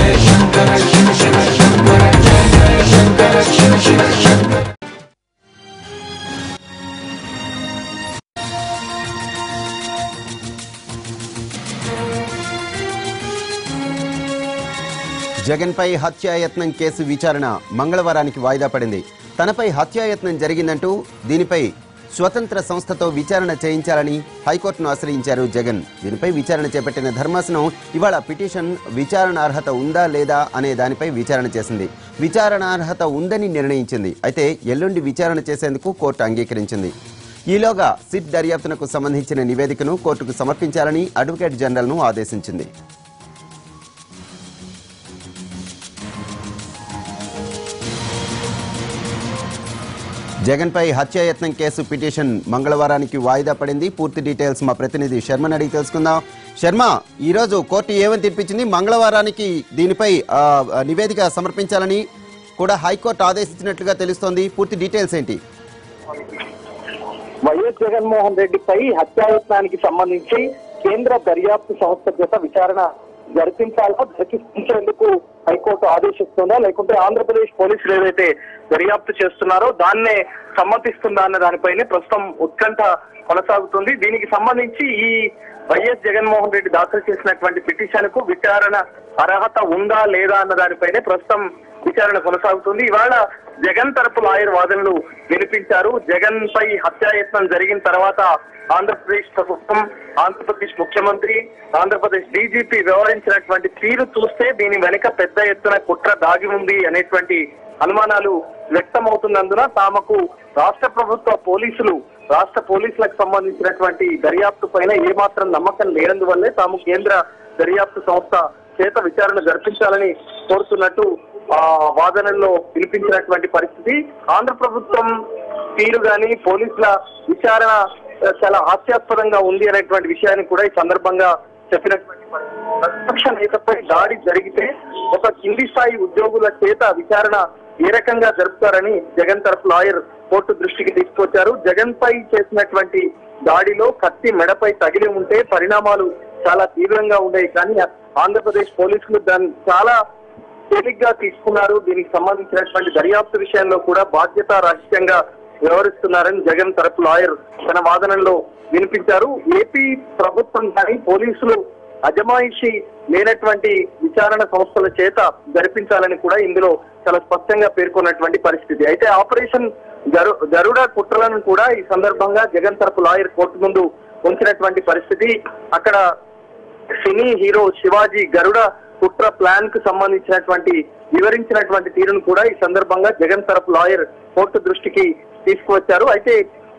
జగన్పై హత్యాయత్నం కేసు విచారణ మంగళవారానికి వాయిదా పడింది. తనపై హత్యాయత్నం జరిగిందంటూ దీనిపై స్వతంత్ర సంస్థతో విచారణ చేయించాలని హైకోర్టును ఆశ్రయించారు జగన్. దీనిపై విచారణ చేపట్టిన ధర్మాసనం ఇవాళ పిటిషన్ విచారణార్హత ఉందా లేదా అనే దానిపై విచారణ చేసింది. విచారణార్హత ఉందని నిర్ణయించింది. అయితే ఎల్లుండి విచారణ చేసేందుకు కోర్టు అంగీకరించింది. ఈలోగా సిట్ దర్యాప్తునకు సంబంధించిన నివేదికను కోర్టుకు సమర్పించాలని అడ్వకేట్ జనరల్ను ఆదేశించింది. జగన్పై హత్యాయత్నం కేసు పిటిషన్ మంగళవారానికి వాయిదా పడింది. పూర్తి డీటెయిల్స్ మా ప్రతినిధి శర్మని అడిగి తెలుసుకుందాం. శర్మ, ఈరోజు కోర్టు ఏమని తీర్పిచ్చింది? మంగళవారానికి దీనిపై నివేదిక సమర్పించాలని కూడా హైకోర్టు ఆదేశించినట్లుగా తెలుస్తోంది. పూర్తి డీటెయిల్స్ ఏంటి? వైఎస్ జగన్మోహన్ రెడ్డిపై హత్యాయత్నానికి సంబంధించి కేంద్ర దర్యాప్తు సంస్థ చేత విచారణ జరిపించేందుకు హైకోర్టు ఆదేశిస్తుందా, లేకుంటే ఆంధ్రప్రదేశ్ పోలీసులు ఏదైతే దర్యాప్తు చేస్తున్నారో దాన్నే సమ్మతిస్తుందా అన్న దానిపైనే ప్రస్తుతం ఉత్కంఠ కొనసాగుతుంది. దీనికి సంబంధించి ఈ వైఎస్ జగన్మోహన్ రెడ్డి దాఖలు చేసినటువంటి పిటిషన్ కు విచారణ అర్హత ఉందా లేదా అన్న దానిపైనే ప్రస్తుతం విచారణ కొనసాగుతుంది. ఇవాళ జగన్ తరపు లాయర్ వాదనలు వినిపించారు. జగన్ పై హత్యాయత్నం జరిగిన తర్వాత ఆంధ్రప్రదేశ్ ప్రభుత్వం, ఆంధ్రప్రదేశ్ ముఖ్యమంత్రి, ఆంధ్రప్రదేశ్ డీజీపీ వ్యవహరించినటువంటి తీరు చూస్తే దీని వెనుక పెద్ద ఎత్తున కుట్ర దాగి ఉంది అనేటువంటి అనుమానాలు వ్యక్తమవుతున్నందున తామకు రాష్ట్ర పోలీసులకు సంబంధించినటువంటి దర్యాప్తు పైన ఏమాత్రం నమ్మకం లేనందువల్లే తాము కేంద్ర దర్యాప్తు సంస్థ చేత విచారణ జరిపించాలని కోరుతున్నట్టు వాదనల్లో వినిపించినటువంటి పరిస్థితి. ఆంధ్ర ప్రభుత్వం తీరు గాని పోలీసుల విచారణ చాలా హాస్యాస్పదంగా ఉంది అనేటువంటి విషయాన్ని కూడా ఈ సందర్భంగా చెప్పినటువంటి ప్రతిపక్ష నేతపై దాడి జరిగితే ఒక కింది స్థాయి ఉద్యోగుల చేత విచారణ ఏ రకంగా జరుపుతారని జగన్ తరఫు లాయర్ కోర్టు దృష్టికి తీసుకొచ్చారు. జగన్ పై చేసినటువంటి దాడిలో కత్తి మెడపై తగిలి ఉంటే పరిణామాలు చాలా తీవ్రంగా ఉండేవి. కానీ ఆంధ్రప్రదేశ్ పోలీసులు దాన్ని చాలా తేలిగ్గా తీసుకున్నారు. దీనికి సంబంధించినటువంటి దర్యాప్తు విషయంలో కూడా బాధ్యత రహితంగా వ్యవహరిస్తున్నారని జగన్ తరపు లాయర్ తన వాదనలో వినిపించారు. ఏపీ ప్రభుత్వం కానీ పోలీసులు అజమాయిషి లేనటువంటి విచారణ సంస్థల చేత జరిపించాలని కూడా ఇందులో చాలా స్పష్టంగా పేర్కొన్నటువంటి పరిస్థితి. అయితే ఆపరేషన్ గరుడ కుట్రలను కూడా ఈ సందర్భంగా జగన్ తరపు లాయర్ కోర్టు ముందు ఉంచినటువంటి పరిస్థితి. అక్కడ సినీ హీరో శివాజీ గరుడ కుట్ర ప్లాన్ కు సంబంధించినటువంటి వివరించినటువంటి తీరును కూడా ఈ సందర్భంగా జగన్ తరపు లాయర్ కోర్టు దృష్టికి తీసుకువచ్చారు. అయితే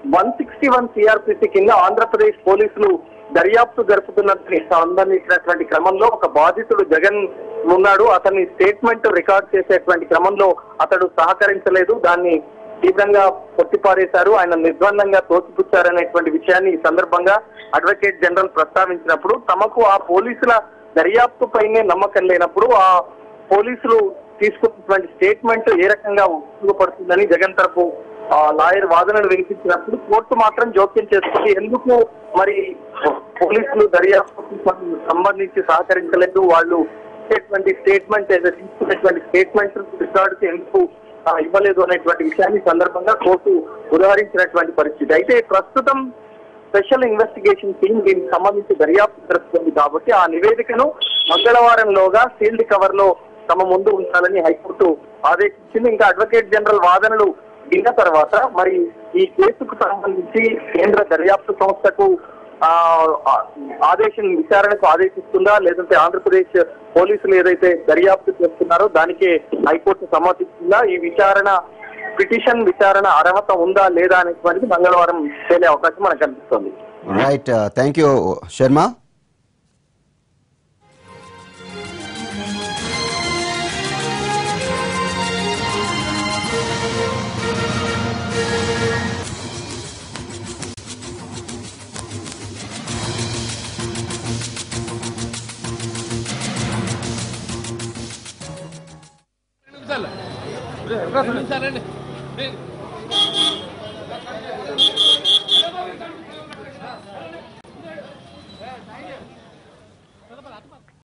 161 సిఆర్పిసి కింద ఆంధ్రప్రదేశ్ పోలీసులు దర్యాప్తు జరుపుతున్నదని సంబంధించినటువంటి క్రమంలో ఒక బాధితుడు జగన్ ఉన్నాడు. అతని స్టేట్మెంట్ రికార్డ్ చేసేటువంటి క్రమంలో అతడు సహకరించలేదు, దాన్ని తీవ్రంగా కొట్టిపారేశారు, ఆయన నిర్బంధంగా తోసిపుచ్చారనేటువంటి విషయాన్ని ఈ సందర్భంగా అడ్వకేట్ జనరల్ ప్రస్తావించినప్పుడు తమకు ఆ పోలీసుల దర్యాప్తు పైనే నమ్మకం లేనప్పుడు ఆ పోలీసులు తీసుకున్నటువంటి స్టేట్మెంట్ ఏ రకంగా ఉపయోగపడుతుందని జగన్ తరపు లాయర్ వాదనలు వినిపించినప్పుడు కోర్టు మాత్రం జోక్యం చేసుకుంది. ఎందుకు మరి పోలీసులు దర్యాప్తుకు సంబంధించి సహకరించలేదు, వాళ్ళు స్టేట్మెంట్ తీసుకున్నటువంటి స్టేట్మెంట్ రికార్డుకి ఎందుకు ఇవ్వలేదు అనేటువంటి విషయాన్ని సందర్భంగా కోర్టు ఉదాహరించినటువంటి పరిస్థితి. అయితే ప్రస్తుతం స్పెషల్ ఇన్వెస్టిగేషన్ టీం దీనికి సంబంధించి దర్యాప్తు జరుపుతుంది కాబట్టి ఆ నివేదికను మంగళవారంలోగా సీల్డ్ కవర్ లో తమ ముందు ఉంచాలని హైకోర్టు ఆదేశించింది. ఇంకా అడ్వకేట్ జనరల్ వాదనలు విన్న తర్వాత మరి ఈ కేసుకు సంబంధించి కేంద్ర దర్యాప్తు సంస్థకు విచారణకు ఆదేశిస్తుందా, లేదంటే ఆంధ్రప్రదేశ్ పోలీసులు ఏదైతే దర్యాప్తు చేస్తున్నారో దానికే హైకోర్టు సమ్మతిస్తుందా, ఈ పిటిషన్ విచారణ అర్హత ఉందా లేదా అనేటువంటిది మంగళవారం తేలే అవకాశం మనకు కనిపిస్తుంది. Right, thank you Sharma. సరే